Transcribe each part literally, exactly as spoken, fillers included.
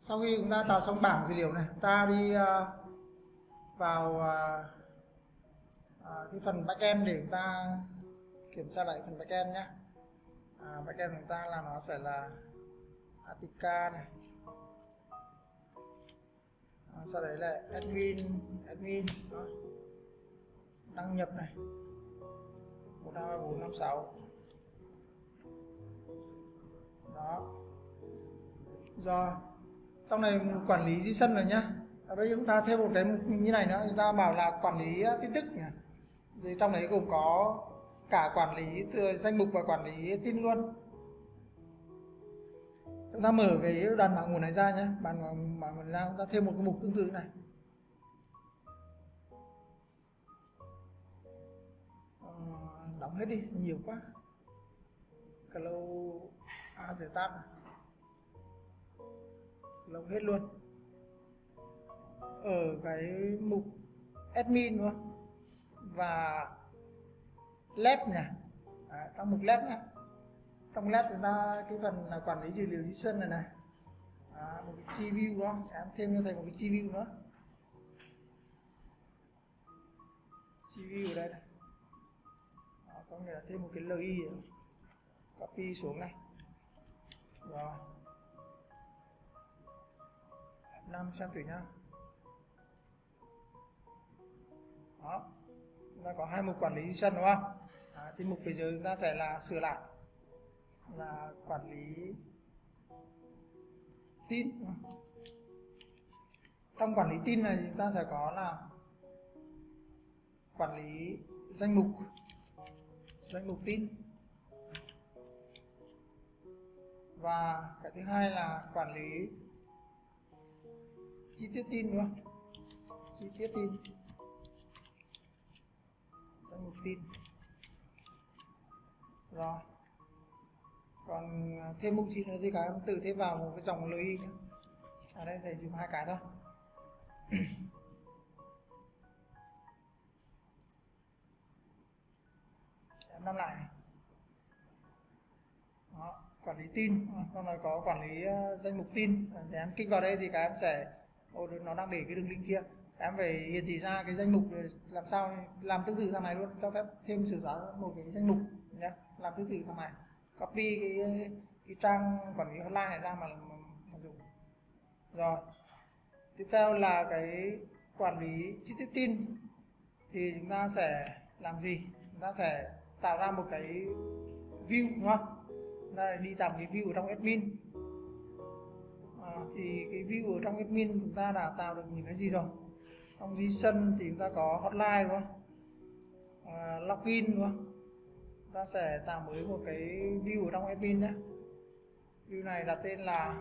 Sau khi chúng ta tạo xong bảng dữ liệu này, ta đi uh, vào uh, uh, cái phần backend để chúng ta kiểm tra lại phần backend nhé. À, backend của chúng ta là nó sẽ là Atica này, à, sau đấy là admin admin đó. Đăng nhập này một hai ba bốn năm sáu đó. Rồi trong này quản lý JSON rồi nhá. Ở đây chúng ta thêm một cái như này nữa, chúng ta bảo là quản lý tin tức nhỉ. Thì trong đấy gồm có cả quản lý từ danh mục và quản lý tin luôn. Chúng ta mở cái đoàn mạng nguồn này ra nhé, bàn mạng nguồn ra chúng ta thêm một cái mục tương tự này. À, đóng hết đi, nhiều quá. Close as tab, close hết luôn. Ở cái mục admin đúng không? Và lab nhỉ, à, trong mục lab nhé. Trong lab chúng ta cái phần là quản lý dữ liệu JSON này này, à, một cái G-view đó, em thêm cho thầy một cái G-view nữa. G-view ở đây này, đó, có nghĩa là thêm một cái L I nữa. Copy xuống này, rồi năm xem thử nhá. Đó, chúng ta có hai mục quản lý JSON đúng không? À, thì mục phía dưới chúng ta sẽ là sửa lại là quản lý tin. Trong quản lý tin này chúng ta sẽ có là quản lý danh mục danh mục tin, và cái thứ hai là quản lý chi tiết tin đúng không? Chi tiết tin, danh mục tin. Rồi còn thêm mục gì nữa thì các em tự thêm vào một cái dòng lưu ý nhé. Ở đây thầy dùng hai cái thôi. Em năm lại này. Đó, quản lý tin, con này có quản lý uh, danh mục tin. Thì em kích vào đây thì các em sẽ, ô, nó đang để cái đường link kia, các em phải hiển thị ra cái danh mục để làm sao làm tương tự thằng này luôn, cho phép thêm sử dụng một cái danh mục nhé, làm tương tự thằng này. Copy cái, cái trang quản lý hotline này ra mà, mà, mà dùng. Rồi tiếp theo là cái quản lý chi tiết tin, thì chúng ta sẽ làm gì? Chúng ta sẽ tạo ra một cái view đúng không? Chúng ta đi tạo cái view ở trong admin. À, thì cái view ở trong admin chúng ta đã tạo được những cái gì rồi? Trong JSON thì chúng ta có hotline đúng không? À, login đúng không? Chúng ta sẽ tạo mới một cái view ở trong admin nhé. View này đặt tên là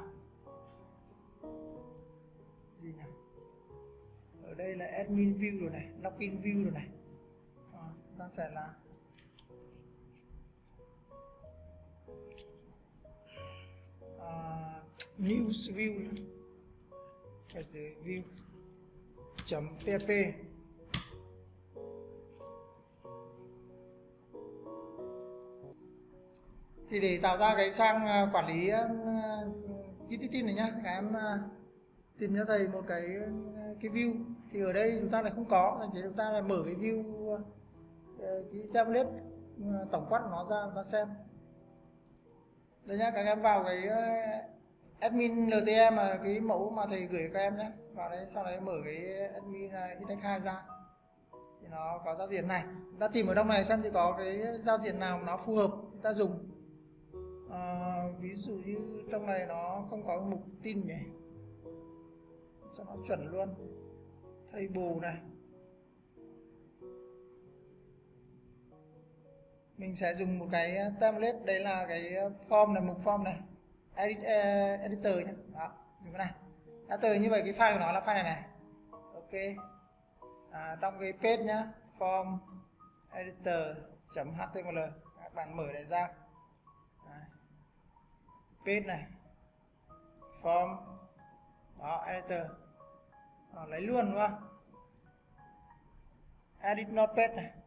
gì nhỉ? Ở đây là admin view rồi này, login view rồi này. À, chúng ta sẽ là uh, news view, view chấm php. Thì để tạo ra cái trang quản lý chi tiết tin này nhá, các em tìm cho thầy một cái cái view. Thì ở đây chúng ta lại không có, thì chúng ta lại mở cái view, cái template tổng quát của nó ra chúng ta xem. Đây nhá, các em vào cái admin lờ tê em mà cái mẫu mà thầy gửi các em nhé, vào đấy, sau đấy mở cái admin index hai ra thì nó có giao diện này. Chúng ta tìm ở trong này xem thì có cái giao diện nào nó phù hợp chúng ta dùng. À, ví dụ như trong này nó không có mục tin nhỉ, cho nó chuẩn luôn. Table này, mình sẽ dùng một cái template, đấy là cái form này, mục form này, edit, uh, editor nhé. Đó, dùng cái này editor. Như vậy cái file của nó là file này này. Ok, à, trong cái page nhá, form editor.html, các bạn mở này ra. Đấy, page này, form, đó, editor. Đó, lấy luôn đúng không? Edit notepad này.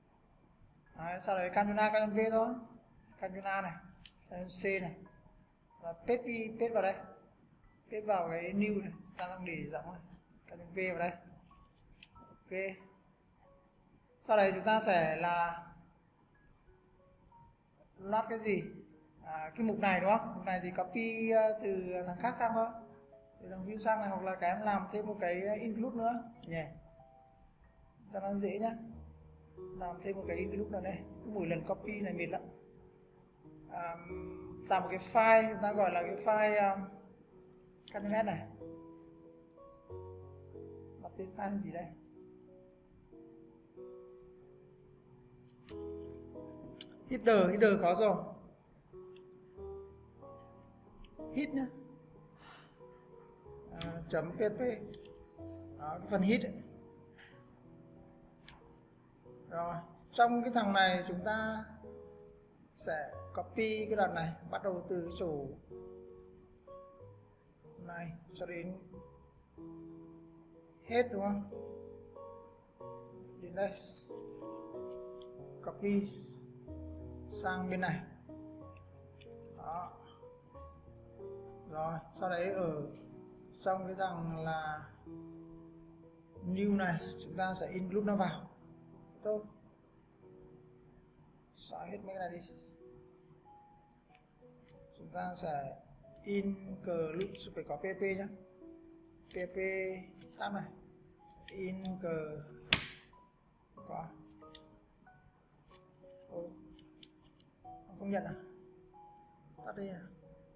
Đấy, sau đấy Ctrl A, Ctrl V thôi. Ctrl A này, Ctrl C này. Và paste paste vào đây, paste vào cái new này, ta đang để giọng này, cái V vào đây. Ok. Sau đấy chúng ta sẽ là load cái gì? À, cái mục này đúng không? Mục này thì copy từ thằng khác sang thôi, từ thằng view sang này, hoặc là cái em làm thêm một cái include nữa nhỉ, cho nó dễ nhá. Làm thêm một cái include nữa đây, mỗi lần copy này mệt lắm. À, tạo một cái file, chúng ta gọi là cái file um, cabinet này. Đặt tên file gì đây? Header, header có rồi. Hit nhá. À, chấm pp. Đó, cái phần hit ấy. Rồi, trong cái thằng này chúng ta sẽ copy cái đoạn này, bắt đầu từ chỗ này cho đến hết đúng không? Đến đây. Copy sang bên này. Đó. Rồi, sau đấy ở trong cái thằng là new này chúng ta sẽ include nó vào. Tốt. Xóa hết mấy cái này đi. Chúng ta sẽ include, phải có pp nhé. Pp tab này. Include có. Ôi, không nhận à? Tắt đi à?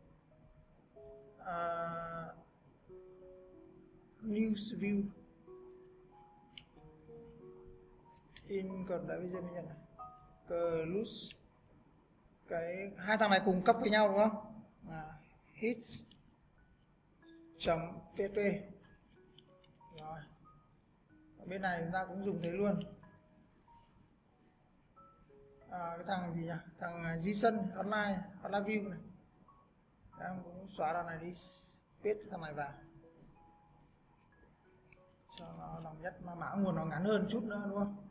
Uh, news view in còn lại bây giờ mới nhận này. Close cái hai thằng này cùng cấp với nhau đúng không? À, hit chấm pp. Rồi ở bên này chúng ta cũng dùng thế luôn. À, cái thằng gì nhỉ? Thằng JSON online online view này em cũng xóa đoạn này đi, paste thằng này vào cho nó lòng nhất, mà mã nguồn nó ngắn hơn chút nữa đúng không?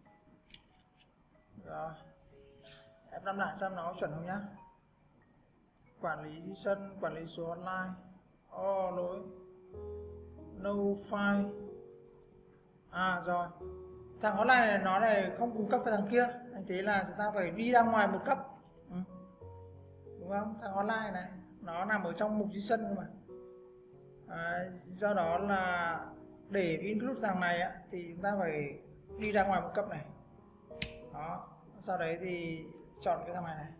Rồi em làm lại xem nó chuẩn không nhá. Quản lý JSON, quản lý số online. Ô oh, lỗi no file. À rồi, thằng online này nó này không cung cấp với thằng kia, anh thế là chúng ta phải đi ra ngoài một cấp. Ừ. Đúng không? Thằng online này nó nằm ở trong mục JSON cơ mà. À, do đó là để include thằng này á, thì chúng ta phải đi ra ngoài một cấp này. Đó, sau đấy thì chọn cái thằng này này.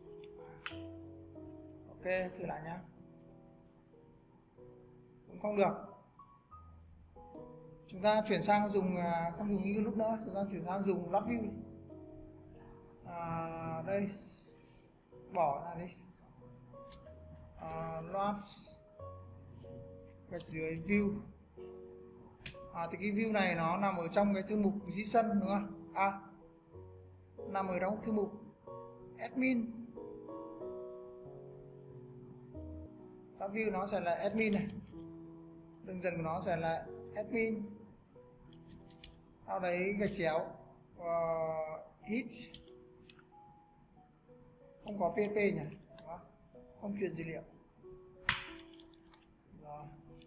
Ok, thử lại nhá. Cũng không được. Chúng ta chuyển sang dùng không dùng include nữa, chúng ta chuyển sang dùng load view. À, đây bỏ ra đi. À, load gạch dưới view. À, thì cái view này nó nằm ở trong cái thư mục JSON đúng không? À, nằm ở trong thư mục admin. Load view nó sẽ là admin này, đường dẫn của nó sẽ là admin. Sau đấy gạch chéo uh, hit không có pp nhỉ? Đó. Không truyền dữ liệu. Rồi.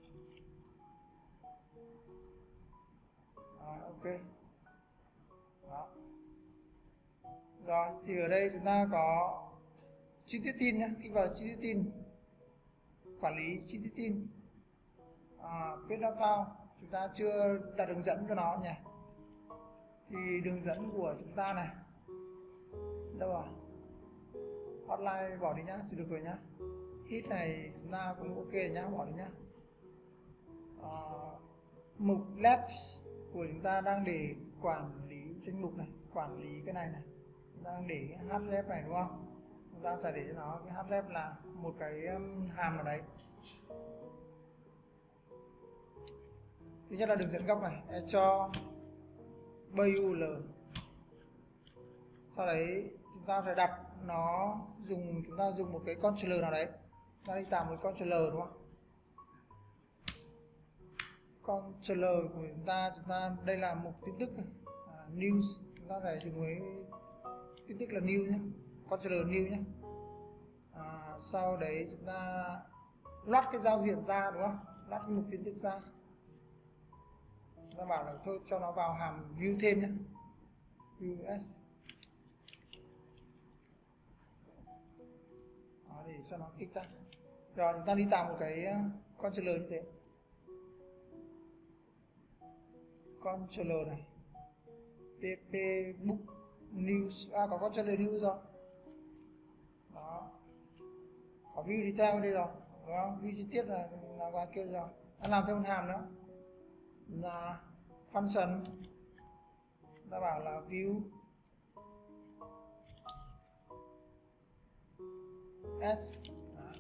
Rồi, ok. Đó. Rồi, thì ở đây chúng ta có chi tiết tin nhé, kích vào chi tiết tin, quản lý chi tiết tin. À, page file chúng ta chưa đặt đường dẫn cho nó nhỉ? Thì đường dẫn của chúng ta này đâu à? Hotline bỏ đi nhá, chỉ được rồi nhá. Hit này chúng ta cũng ok nhá, bỏ đi nhá. À, mục labs của chúng ta đang để quản lý danh mục này, quản lý cái này này, chúng ta đang để cái href này đúng không? Chúng ta sẽ để cho nó cái href là một cái um, hàm nào đấy. Thứ nhất là đường dẫn gốc này, cho bul. Sau đấy chúng ta phải đặt nó dùng, chúng ta dùng một cái controller nào đấy, chúng ta đi tạo một controller đúng không? Controller của chúng ta, chúng ta đây là mục tin tức này. À, news, chúng ta phải dùng với tin tức là new nhé, controller new nhé. à, sau đấy chúng ta loát cái giao diện ra, đúng không? Loát cái mục tiến thức ra. Chúng ta bảo là thôi cho nó vào hàm view thêm nhé, view s. Đó, để cho nó kích ra. Rồi chúng ta đi tạo một cái controller như thế, controller này, pp book news, à có controller news rồi. Đó, có view detail ở đây rồi, đúng không? View chi tiết là là qua kia rồi. Ta làm thêm một hàm nữa là function, ta bảo là view s. Đó.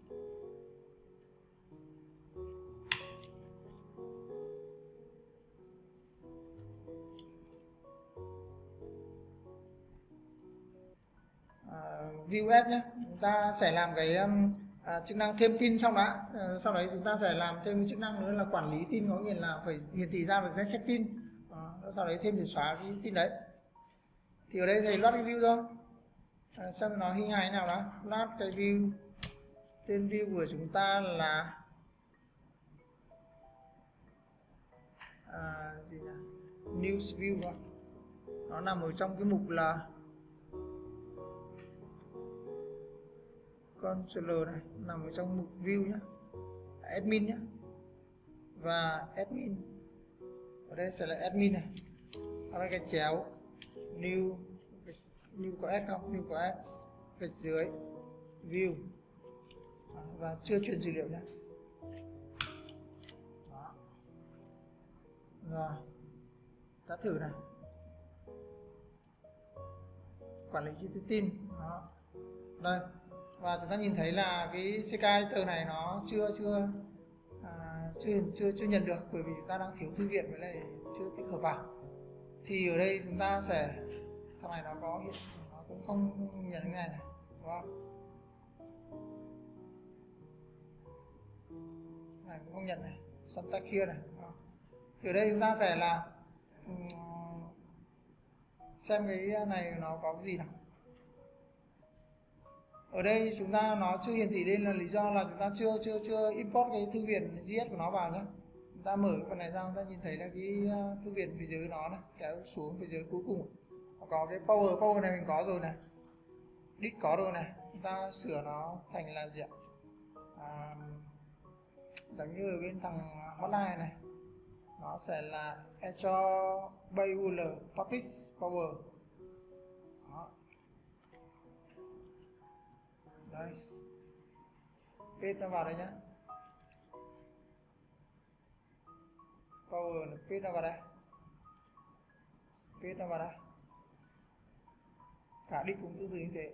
À, view s nhé, chúng ta sẽ làm cái um, à, chức năng thêm tin xong đã. À, sau đấy chúng ta sẽ làm thêm một chức năng nữa là quản lý tin, có nghĩa là phải hiển thị ra được danh sách tin. À, sau đấy thêm để xóa cái tin đấy. Thì ở đây thầy loát cái view thôi, à, xem nó hình hài nào đó. Loát cái view, tên view của chúng ta là à, gì nhỉ? News view thôi. Nó nằm ở trong cái mục là controller này, nằm ở trong mục view nhé, admin nhé, và admin ở đây sẽ là admin này. Ở đây cái chéo new, new có s không? New có s, gạch dưới view. Đó, và chưa truyền dữ liệu nhé. Đó. Rồi ta thử này, quản lý chi tiết tin. Đó. Đây, và chúng ta nhìn thấy là cái xê ca editor này nó chưa chưa à, chưa chưa chưa nhận được, bởi vì chúng ta đang thiếu thư viện với lại chưa tích hợp vào. Thì ở đây chúng ta sẽ, thằng này nó có hiện, nó cũng không nhận cái này này, đúng không? Này cũng không nhận này, Santa kia này. Thì ở đây chúng ta sẽ là um, xem cái này nó có cái gì nào. Ở đây chúng ta nó chưa hiển thị lên là lý do là chúng ta chưa chưa chưa import cái thư viện giê ét của nó vào nhé. Chúng ta mở cái phần này ra, chúng ta nhìn thấy là cái thư viện phía dưới nó này, kéo xuống phía dưới cuối cùng nó có cái power, power này mình có rồi này, dict có rồi này. Chúng ta sửa nó thành là gì ạ? À, giống như ở bên thằng hotline này, nó sẽ là cho bayul public power. Đó. Đây, paste nó vào đây nhé, power là paste nó vào đây, paste nó vào đây, cả dict cũng tương tự như thế.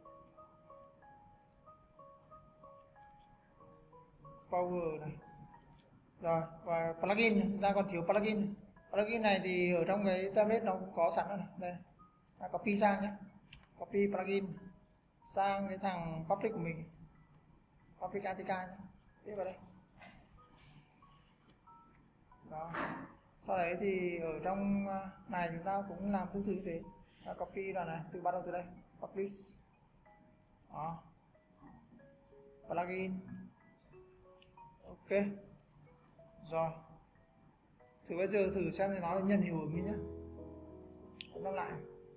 Power này. Rồi, và plugin, chúng ta còn thiếu plugin. Plugin này thì ở trong cái template nó cũng có sẵn rồi này. Đây, ta copy sang nhé, copy plugin sang cái thằng public của mình, public a tê ca nhé, tiếp vào đây. Đó. Sau đấy thì ở trong này chúng ta cũng làm tương tự như thế, ta copy đoạn này, từ bắt đầu từ đây, publish. Đó, plugin. Ok, rồi thử bây giờ thử xem thì nó nhận hiệu ứng nhé, nó lại.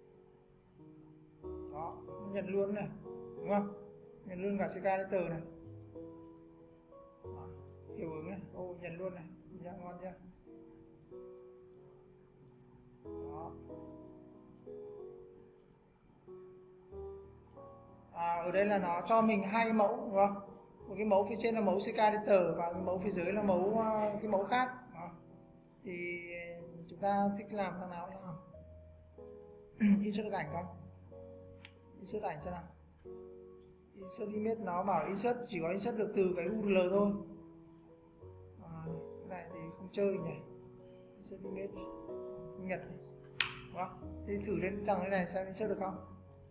Đó, nhận luôn này, đúng không? Nhận luôn cả xê ca editor này. Đó, hiệu ứng này, ô nhận luôn này, nhá, ngon chưa? Đó. À, ở đây là nó cho mình hai mẫu, đúng không? Một cái mẫu phía trên là mẫu xê ca editor và cái mẫu phía dưới là mẫu cái mẫu khác. Đó. Thì chúng ta thích làm thằng nào làm. Insert được ảnh không? Insert ảnh xem nào. Insert image nó bảo insert chỉ có insert được từ cái u rờ lờ thôi. À, cái này thì không chơi nhỉ. Insert image Nhật. Đó. Thì thử lên thằng cái này xem insert được không?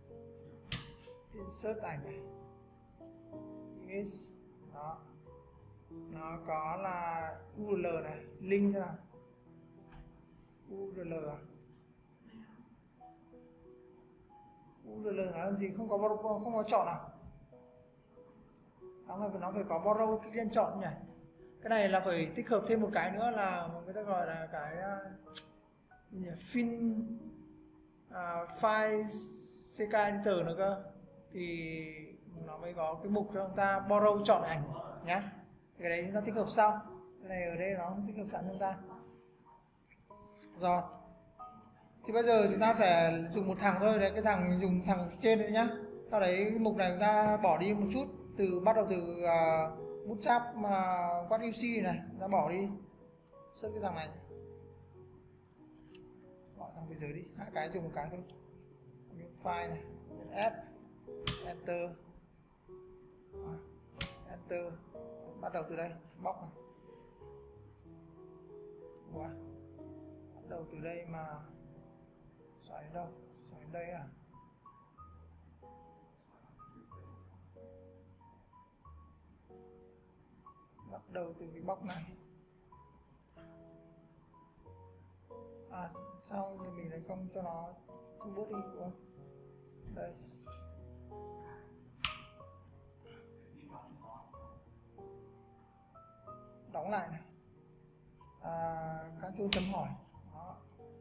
Insert ảnh này. Image. Đó. Nó có là u rờ lờ này, link thế nào? u rờ lờ à? u rờ lờ là làm gì, không có không có chọn nào. nó phải nó phải có borrow kích lên chọn nhỉ. Cái này là phải tích hợp thêm một cái nữa là người ta gọi là cái uh, fin uh, file xê ca editor nữa cơ, thì nó mới có cái mục cho chúng ta borrow chọn ảnh nhá. Cái đấy chúng ta tích hợp sau, cái này ở đây nó tích hợp sẵn chúng ta rồi. Thì bây giờ chúng ta sẽ dùng một thằng thôi, đấy cái thằng dùng thằng trên nữa nhá. Sau đấy cái mục này chúng ta bỏ đi một chút, từ bắt đầu từ uh, bootstrap mà uh, what you see này chúng ta bỏ đi, search cái thằng này, bỏ thằng bên dưới đi, hai cái dùng một cái thôi. Những file này, F, enter, enter, bắt đầu từ đây, box này, wow. Bắt đầu từ đây mà xoáy đâu, xoáy đây à? Bắt đầu từ cái box này. À sao thì mình lại không cho nó không bớt đi đúng không? Đây. Đóng lại này. À, các chú chấm hỏi. Đó.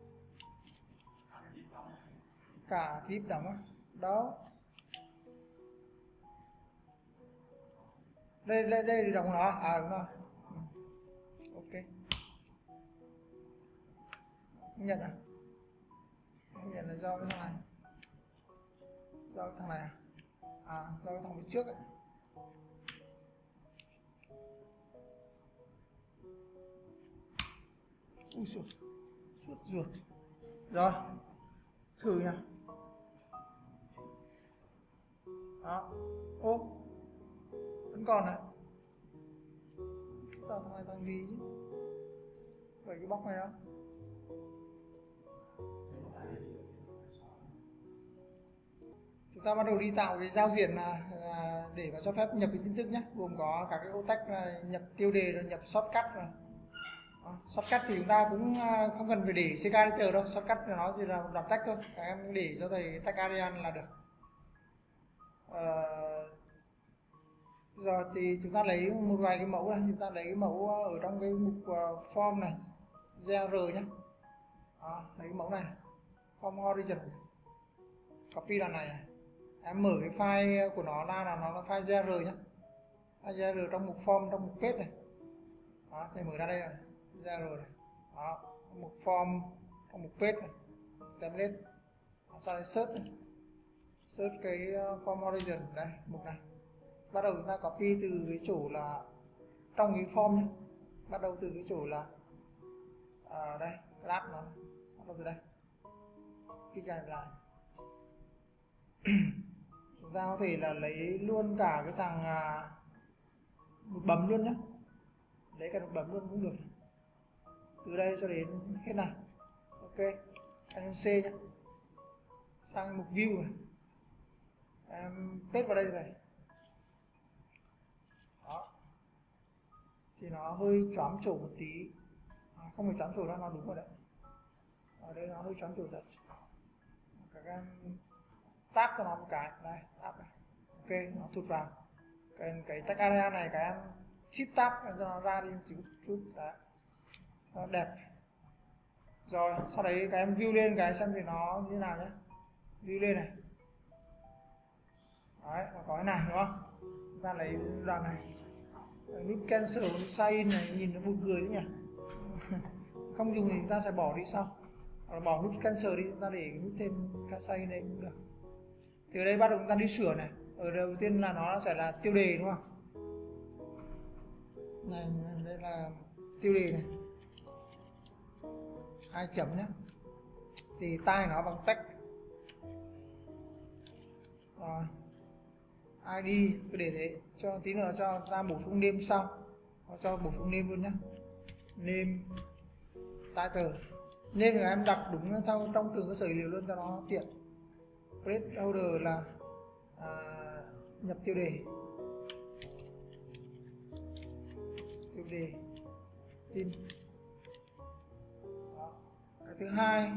Cả clip đóng á. Đó. Đây đây đây thì đóng nó. À đúng rồi. Ừ. Ok. Không nhận à? Không nhận là do cái thằng này. Do cái thằng này à? À do cái thằng phía trước ấy. Ui suốt, suốt ruột. Rồi, thử nha. Đó. Ô, vẫn còn này. Sao thằng này thằng gì chứ? Vậy cái bóc này đó. Chúng ta bắt đầu đi tạo cái giao diện là, là để mà cho phép nhập cái tin tức nhé, gồm có các cái ô tách là nhập tiêu đề rồi nhập shortcut rồi. Đó, shortcut thì chúng ta cũng không cần phải để xê ca editor đâu, shortcut thì nó chỉ là một đọc tách thôi, các em để cho thầy tag Arial là được. Ờ, rồi thì chúng ta lấy một vài cái mẫu này, chúng ta lấy cái mẫu ở trong cái mục form này, giê rờ nhé. Đó, lấy cái mẫu này, form origin, copy đoạn này, này. Em mở cái file của nó ra là nó là file giê rờ nhé, file giê rờ trong mục form, trong mục page này. Đó, thì mở ra đây này, giê rờ này. Đó, mục form, trong mục page này, template. Đó, sau đây search này. Search cái form origin đây, mục này. Bắt đầu chúng ta copy từ cái chỗ là trong cái form nhé. Bắt đầu từ cái chỗ là à, đây, class nó này. Bắt đầu từ đây. Kích này lại. Chúng ta có thể là lấy luôn cả cái thằng à, một bấm luôn nhé. Lấy cả một bấm luôn cũng được. Từ đây cho đến hết này. Ok. Em C nhé. Sang mục view này. Em paste vào đây rồi. Đó. Thì nó hơi choáng chỗ một tí. À, không phải choáng chỗ đâu, nó đúng rồi đấy. Ở đây nó hơi choáng chỗ thật. Các em tab cho nó một cái, đây, tab này. Ok, nó thụt vào. Cái, cái tag area này các em shift tab cho nó ra đi chút chút đấy. Nó đẹp. Rồi, sau đấy các em view lên cái xem thì nó như thế nào nhé. View lên này. Đấy, nó có cái này đúng không? Chúng ta lấy đoạn này. Nút cancel, nút sign in này nhìn nó buồn cười đấy nhỉ. Không dùng thì chúng ta sẽ bỏ đi sau. Hoặc là bỏ nút cancel đi, chúng ta để cái nút thêm sign in đây cũng được. Thì ở đây bắt đầu chúng ta đi sửa này. Ở đầu tiên là nó sẽ là tiêu đề đúng không? Này, đây là tiêu đề này. Hai chấm nhé. Thì tay nó bằng text. Rồi. i đê cứ để thế, cho tí nữa cho ta bổ sung name sau, cho bổ sung name luôn nhé. Name title, name thì em đặt đúng theo trong trường cơ sở dữ liệu luôn cho nó tiện. Placeholder là à, nhập tiêu đề, tiêu đề tin. Đó. Cái thứ hai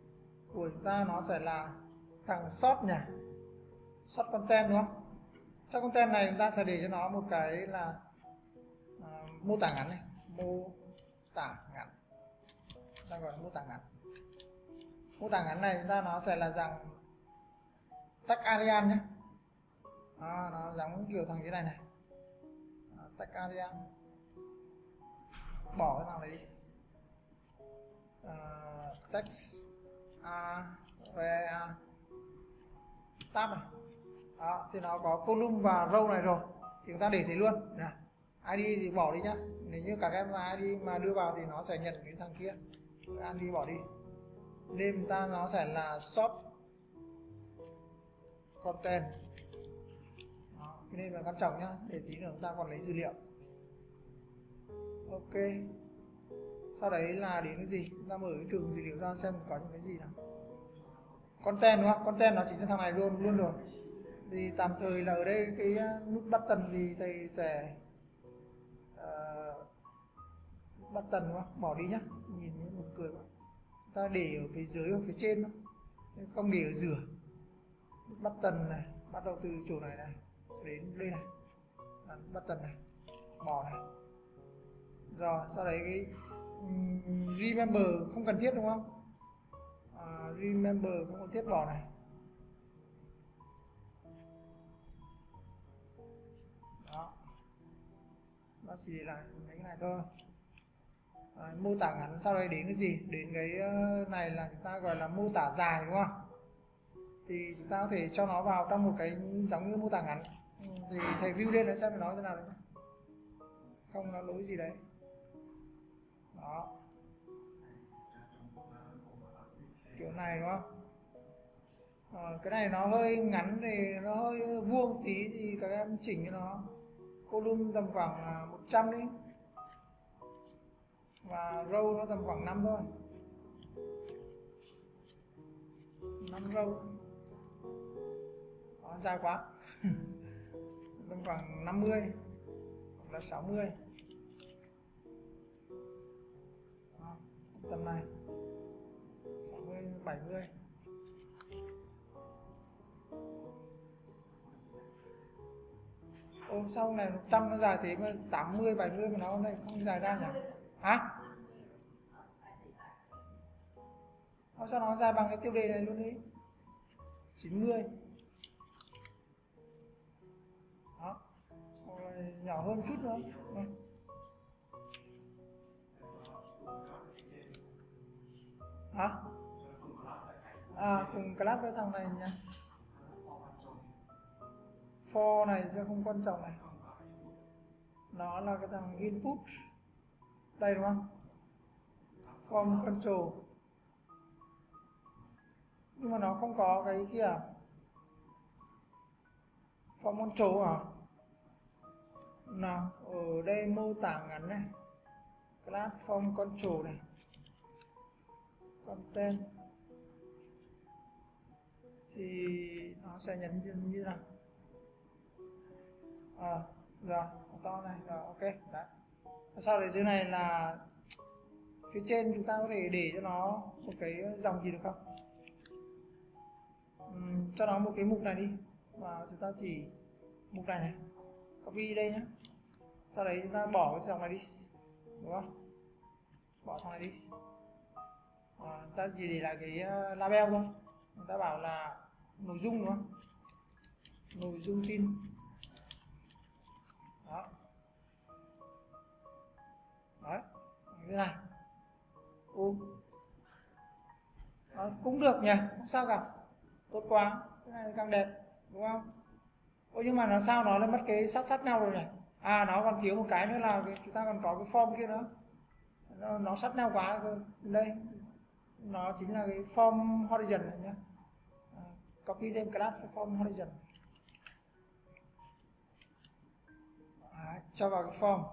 của chúng ta nó sẽ là thằng short nhỉ, short content đúng không? Sau content này chúng ta sẽ để cho nó một cái là uh, mô tả ngắn này, mô tả ngắn, ta gọi là mô tả ngắn. Mô tả ngắn này chúng ta nó sẽ là dạng tag Arial nhé. À, nó giống kiểu thằng như này này, à, tag Arial, bỏ cái nào đấy, à, text area tab này. Đó, thì nó có column và row này rồi thì chúng ta để thế luôn. Nào, i đê thì bỏ đi nhá, nếu như các em i đê mà đưa vào thì nó sẽ nhận cái thằng kia, i đê bỏ đi. Name chúng ta nó sẽ là shop content. Đó, cái name là quan trọng nhá, để tí nữa chúng ta còn lấy dữ liệu. Ok, sau đấy là đến cái gì, chúng ta mở cái trường dữ liệu ra xem có những cái gì nào. Content đúng không? Content nó chính là thằng này luôn luôn rồi. Thì tạm thời là ở đây cái nút button thì thầy sẽ uh, button đúng không? Bỏ đi nhá, nhìn một cười quá. Ta để ở phía dưới hoặc phía trên thôi, không để ở giữa. Nút button này bắt đầu từ chỗ này này đến đây này, button này bỏ này. Rồi sau đấy cái um, remember không cần thiết đúng không? Uh, remember không cần thiết, bỏ này. Đó, nó chỉ để lại mấy cái này thôi. À, mô tả ngắn, sau đây đến cái gì, đến cái này là chúng ta gọi là mô tả dài đúng không? Thì chúng ta có thể cho nó vào trong một cái giống như mô tả ngắn. Thì thầy view lên để xem nó thế nào đấy, không nó lỗi gì đấy. Đó, kiểu này đúng không? À, cái này nó hơi ngắn thì nó hơi vuông tí thì các em chỉnh cho nó column tầm khoảng một trăm đi, và row nó tầm khoảng năm thôi, năm row. Đó, dài quá. Tầm khoảng năm mươi hoặc là sáu mươi. Đó, tầm này sáu mươi bảy mươi. Ô, sau này một trăm nó dài thế mà tám mươi bảy mươi mà nó này không dài ra nhỉ? Hả? Nó cho nó dài bằng cái tiêu đề này luôn đi. chín mươi. Đó. Rồi nhỏ hơn chút nữa. Ừ. Hả? À, cùng class với thằng này nha. For này sẽ không quan trọng này. Nó là cái thằng input. Đây đúng không? Form control. Nhưng mà nó không có cái kia. Form control à? Nào, ở đây mô tả ngắn này. Class form control này. Content. Thì nó sẽ nhấn như thế nào? À, rồi, to này, rồi ok, đấy. Sau đấy dưới này là phía trên chúng ta có thể để cho nó một cái dòng gì được không? Uhm, cho nó một cái mục này đi, và chúng ta chỉ mục này này, copy đây nhé. Sau đấy chúng ta bỏ cái dòng này đi, đúng không? Bỏ thằng này đi. À, ta chỉ để lại cái label thôi. Chúng ta bảo là nội dung đúng không? Nội dung tin. Đó. Đấy, như thế này. Ồ. Đó, cũng được nhỉ, không sao cả. Tốt quá, cái này càng đẹp, đúng không? Ồ, nhưng mà nó sao nó lại mất cái sát sát nhau rồi nhỉ? À, nó còn thiếu một cái nữa là cái, chúng ta còn có cái form kia nữa. Nó, nó sát nhau quá cơ. Đây, nó chính là cái form horizon này nhé. À, copy thêm class form horizon. Đấy, cho vào cái form.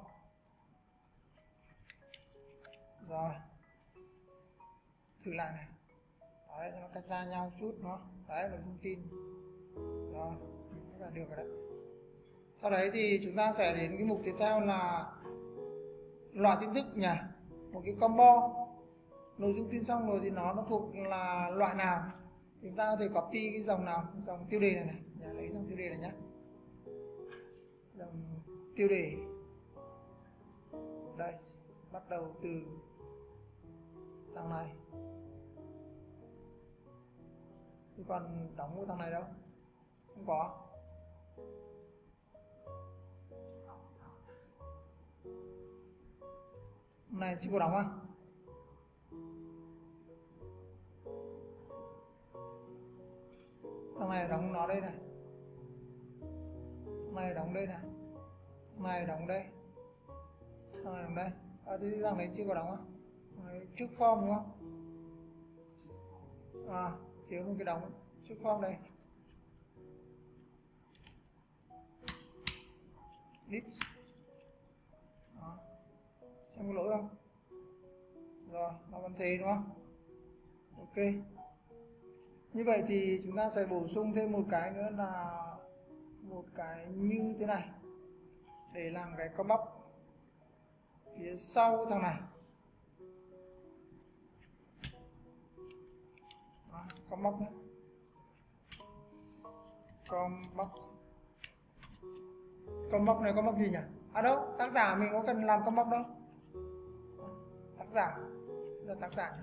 Rồi, thử lại này. Đấy, nó cách ra nhau chút nó. Đấy, nội dung tin. Rồi, nhìn là được rồi đấy. Sau đấy thì chúng ta sẽ đến cái mục tiếp theo là loại tin tức nhỉ. Một cái combo. Nội dung tin xong rồi thì nó nó thuộc là loại nào. Chúng ta có thể copy cái dòng nào, dòng tiêu đề này này. Nhà lấy dòng tiêu đề này nhé. dòng tiêu đề. Đây, bắt đầu từ thằng này. Chứ còn đóng của thằng này đâu, không có. Này chưa có đóng à? Thằng này đóng nó đây này, thằng này đóng đây này, thằng này đóng đây, thằng này đóng đây. À, thì thằng này chưa có đóng á? Trước form đúng không? À, thiếu một cái đóng trước form đây. List. Đó. Xem có lỗi không? Rồi, nó vẫn thế đúng không? Ok. Như vậy thì chúng ta sẽ bổ sung thêm một cái nữa là một cái như thế này để làm cái con bóc phía sau thằng này. Đó, con bóc nữa. Con bóc. Con bóc này con bóc gì nhỉ? À đâu, tác giả mình có cần làm con bóc đâu. Tác giả là tác giả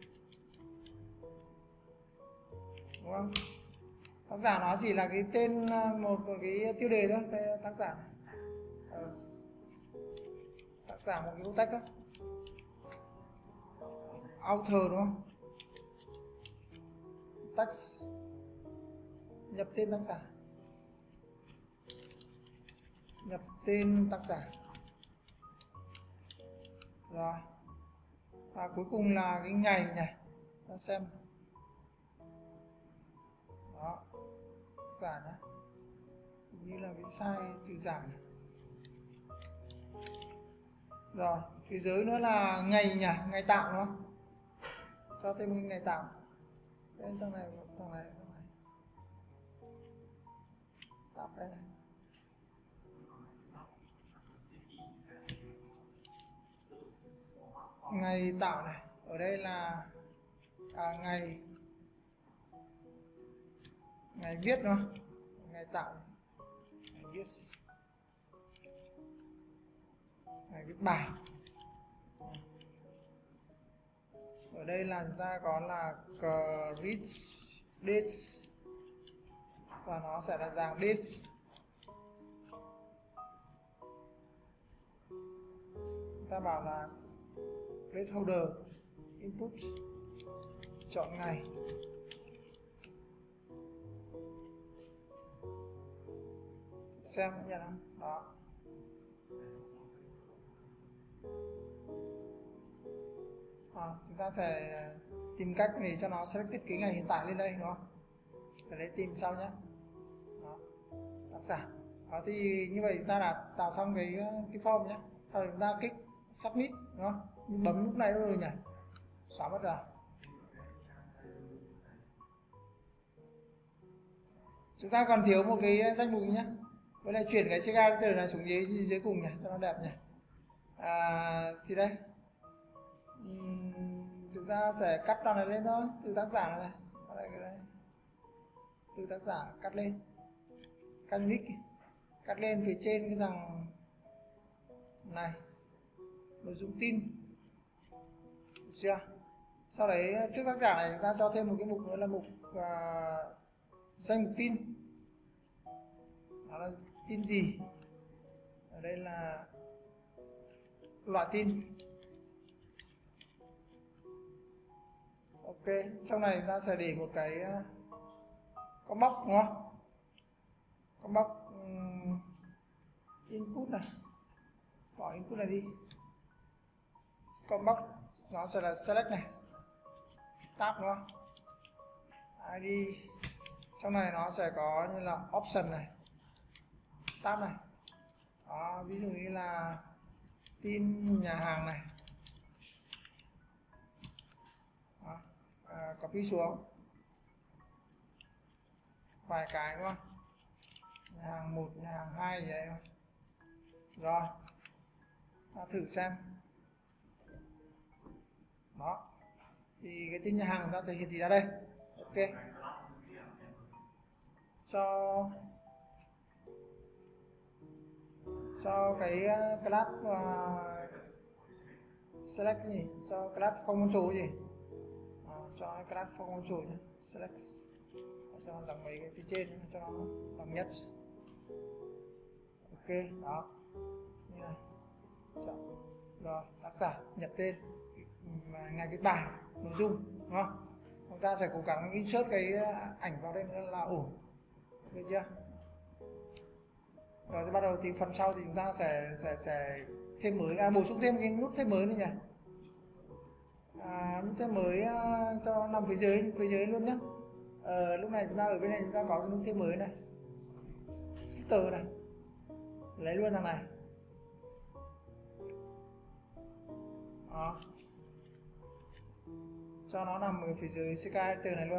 đúng không? Tác giả nó chỉ là cái tên một cái tiêu đề thôi, đây tác giả này. Ừ. Tác giả một cái câu text đó. Author đúng không? Text, nhập tên tác giả, nhập tên tác giả. Rồi, và cuối cùng là cái ngày này, ta xem. Đó, tác giả nhé, như là bị sai trừ giảm này. Rồi, phía dưới nữa là ngày nhỉ, ngày tạo đúng không? Cho thêm một ngày tạo. Đây, thằng này, thằng này, thằng này. Tạo đây này. Ngày tạo này, ở đây là à, ngày ngày viết đúng không? Ngày tạo này. Ngày viết, ngày viết bài. Ở đây là chúng ta có là create date và nó sẽ là dạng date. Chúng ta bảo là placeholder input, chọn ngày. Xem nhận không? Đó. À, chúng ta sẽ tìm cách để cho nó selected cái ngày hiện tại lên đây đúng không? Để lấy tìm sau nhé. Đó. Tác giả. Đó, thì như vậy chúng ta đã tạo xong cái cái form nhé. Sau đó chúng ta kích submit đúng không? Bấm lúc này rồi nhỉ? Xóa mất rồi. Chúng ta còn thiếu một cái danh mục nhé. Với lại chuyển cái character này xuống dưới dưới cùng nhỉ, cho nó đẹp nhỉ. À, thì đây. Uhm, chúng ta sẽ cắt đoạn này lên thôi, từ tác giả này, này. Đây, đây. Từ tác giả cắt lên. Cắt nick. Cắt lên phía trên cái thằng này. Nội dung tin. Được chưa? Sau đấy trước tác giả này chúng ta cho thêm một cái mục nữa là mục uh, danh mục tin. Đó là tin gì? Ở đây là loại tin. Ok, trong này chúng ta sẽ để một cái uh, con box đúng không? Con box um, input này. Bỏ input này đi. Con box nó sẽ là select này, tab đúng không? i đê trong này nó sẽ có như là option này, tab này. Đó, ví dụ như là tin nhà hàng này. Đó, à, copy xuống vài cái đúng không? Nhà hàng một, nhà hàng hai gì đấy. Rồi, ta thử xem. Đó, thì cái tin nhà hàng ta thể hiện thị ra đây. Ok, cho cho cái uh, class uh, select cái gì, cho class form control gì, à, cho cái class form control nhé. Select cho dòng mấy cái phía trên cho nó đồng nhất. Ok, đó như này. Chọn. Rồi tác giả, nhập tên, ngày viết bài, nội dung, đúng không? Chúng ta sẽ cố gắng insert cái ảnh vào đây là ổn, được chưa? Rồi thì bắt đầu thì phần sau thì chúng ta sẽ sẽ sẽ thêm mới, à, bổ sung thêm cái nút thêm mới nữa nhỉ? À, nút thêm mới uh, cho nó nằm phía dưới phía dưới luôn nhé. Ờ, lúc này chúng ta ở bên này chúng ta có cái nút thêm mới này, từ này, lấy luôn thằng này. Đó. Cho nó nằm ở phía dưới xê ca từ này luôn.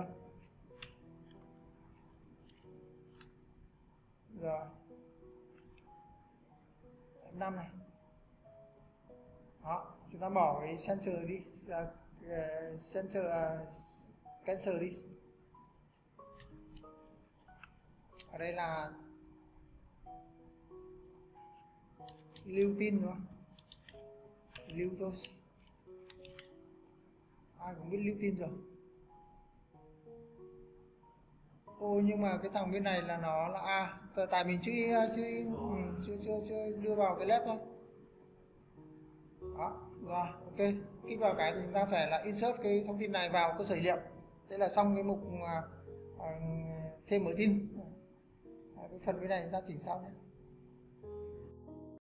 Rồi năm này. Đó, chúng ta bỏ cái center đi, uh, center uh, cancel đi. Ở đây là lưu tin đúng không? Lưu thôi, ai cũng biết lưu tin rồi. Ô nhưng mà cái thằng bên này là nó là a, à, tại mình chưa chưa ừ, chưa chưa chưa đưa vào cái lab thôi. Đó, rồi ok, kích vào cái thì chúng ta sẽ là insert cái thông tin này vào cơ sở dữ liệu. Thế là xong cái mục uh, uh, thêm mới tin. Cái phần bên này chúng ta chỉnh sau nhé.